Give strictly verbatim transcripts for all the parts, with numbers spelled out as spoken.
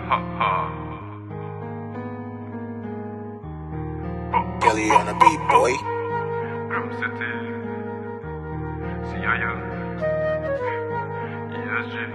Kelly on the beat, boy. Grim City, C I L, E S G,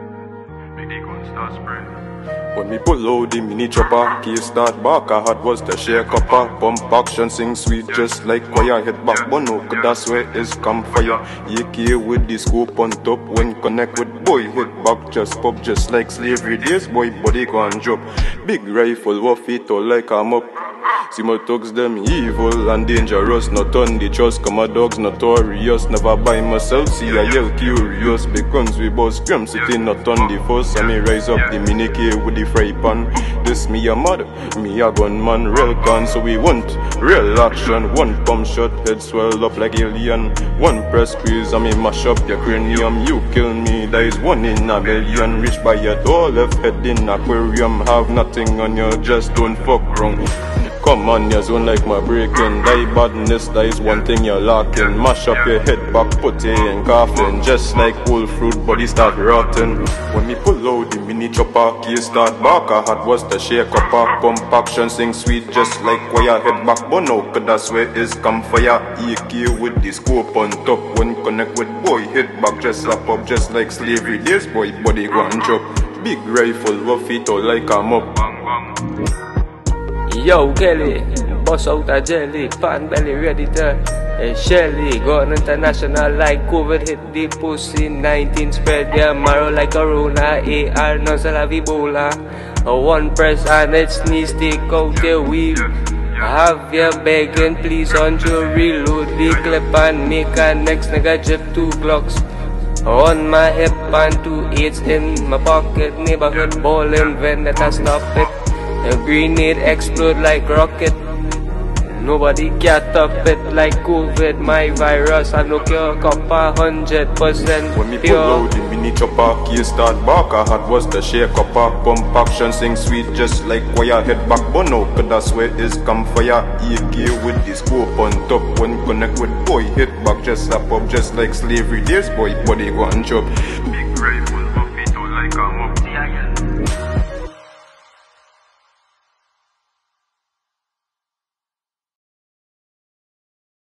make the gun start spray. When me pull out the mini chopper, key start back, I had was the share copper. Pump action sing sweet just like choir. Hit back bono, could that's where is campfire. A K with the scope on top, when connect with boy. Hit back just pop just like slavery days, boy body go and drop. Big rifle, what fit all like I'm up. See my thugs them evil and dangerous. Not on the trust, come my dogs notorious. Never by myself, see I yell curious. Big guns we boss Grim City, not on the force. I may rise up the mini K with the fry pan. This me a mother, me a gunman, real gun. So we want real action. One pump shot, head swell up like alien. One press squeeze, I may mash up your cranium. You kill me, there is one in a million. Reach by your door, left head in aquarium. Have nothing on you, just don't fuck wrong. Come on your zone like my breaking. Die badness, that is one thing you're lacking. Mash up your head back, put it in coffin. Just like old fruit, body start rotting. When me pull out the mini chopper, key start back, I had was the share copper. Pump action sing sweet just like choir. Head back bono, cause that's where is campfire. A K with the scope on top. When connect with boy, hit back just slap up just like slavery days, boy body go and drop. Big rifle, rough it all like I'm up. Bang bang. Yo Kelly, boss out a jelly, pan belly ready to uh, Shelly. Gone international like COVID hit the pussy. nineteen spread their marrow like a Rona. A R nozzle have Ebola. A one press and it sneeze, take out the weed. Have you begging please on you reload the clip and make a next nigga drip two Glocks. On my hip and two eights in my pocket. Neighborhood ballin' vendetta stop it. A grenade explode like rocket. Nobody can top it like COVID. My virus, I no cure copper hundred percent. When me pull out the mini chopper, key start back, I had was the share copper. Pump action sing sweet just like choir. Head back bono, cause that's where is campfire. A K with the scope on top. When connect with boy, hit back just slap up just like slavery days, boy body go and chop. Big rifle, buff it out like I'm up.